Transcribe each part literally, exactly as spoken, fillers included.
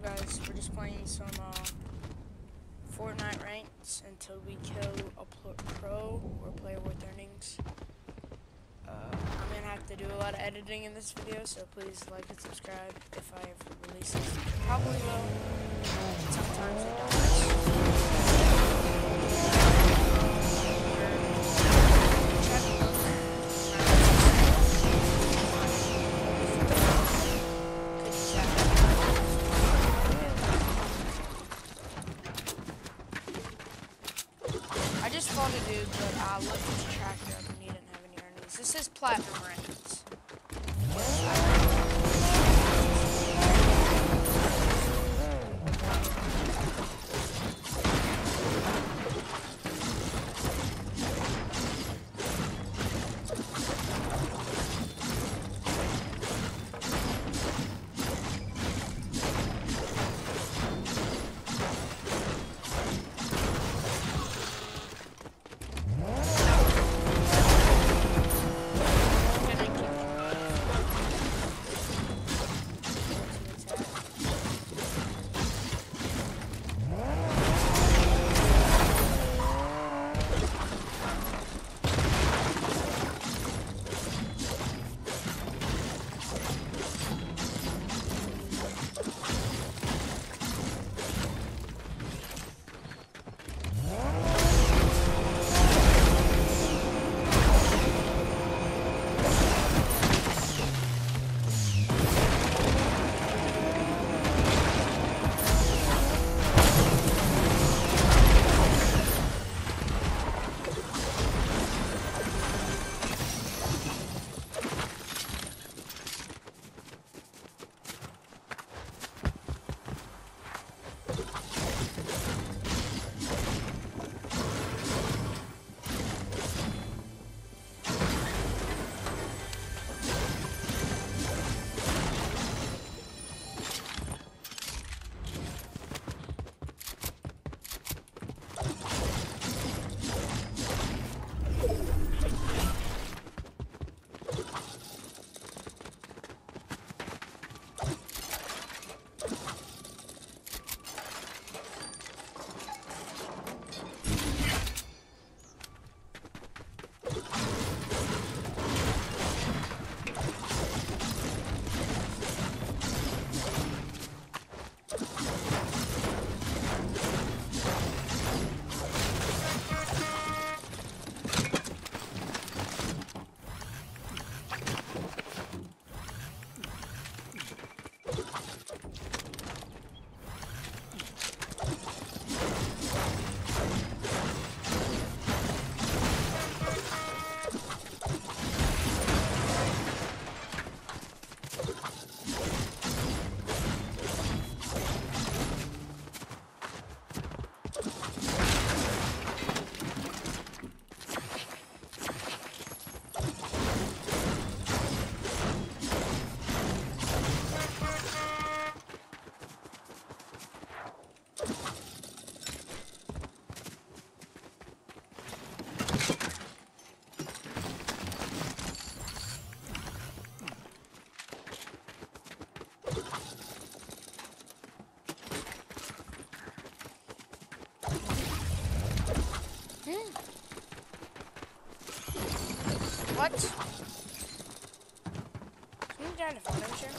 guys, we're just playing some uh, Fortnite ranks until we kill a pro or player worth earnings. Uh, I'm gonna have to do a lot of editing in this video, so please like and subscribe if I ever release this. Probably will. Sometimes it does. I just fought a dude, but I looked at his tracker up and he didn't have any earnings. This is platinum ranks. What? Can you down the phone, I'm sure?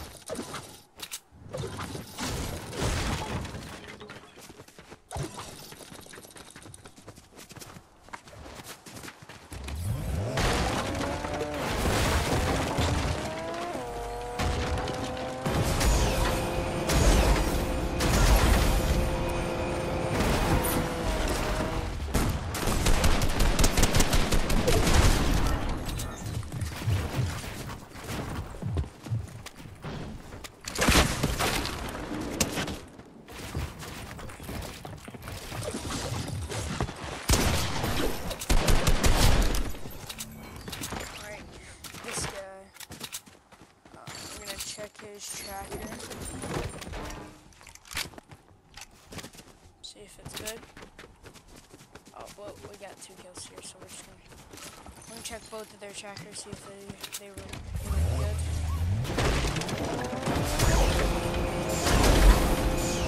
His tracker. See if it's good. Oh, well, we got two kills here, so we're just gonna, gonna check both of their trackers, see if they they were, they were good.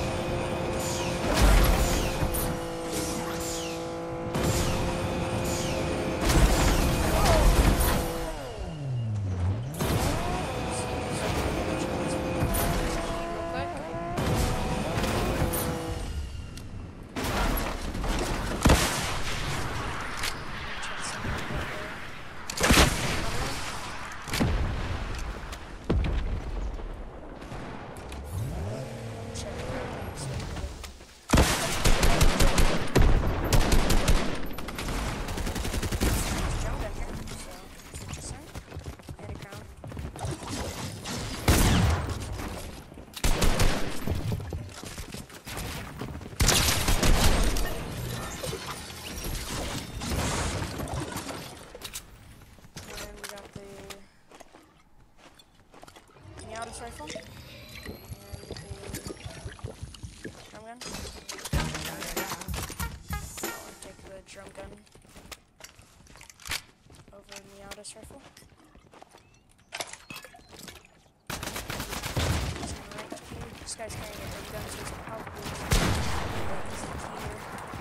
This guy's carrying a big gun, so he's probably yeah, he's a killer.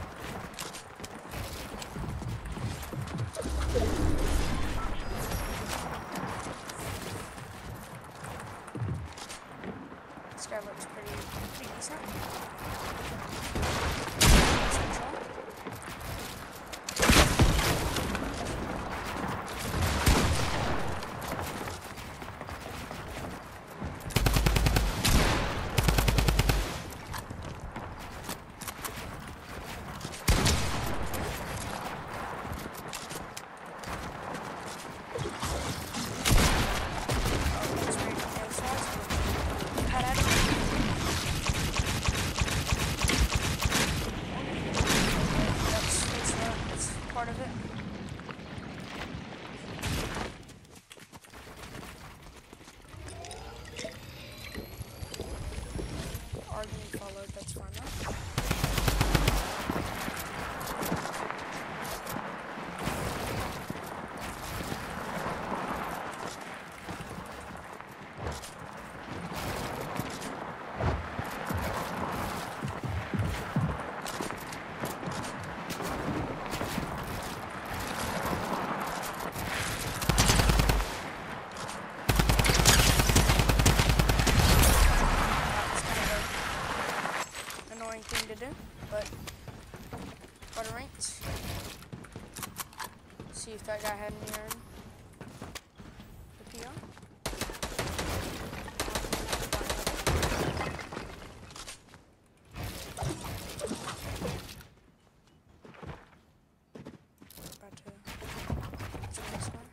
This guy looks pretty, pretty decent. Central. Part of it. Argument followed, that's fine though. Thing to do, but part of ranked. See if that guy had any iron. The P R. About to turn this one.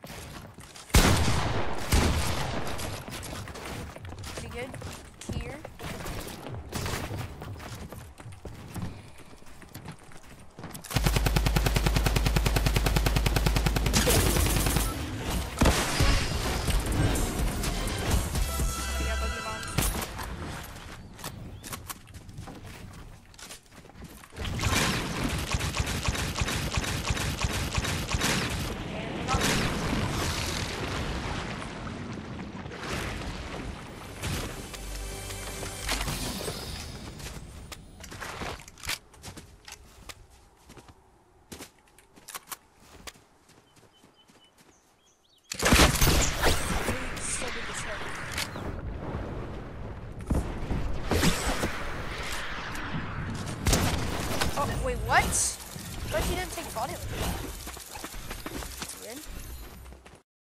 Pretty good. Here. Oh, wait, what? But he didn't take body like that.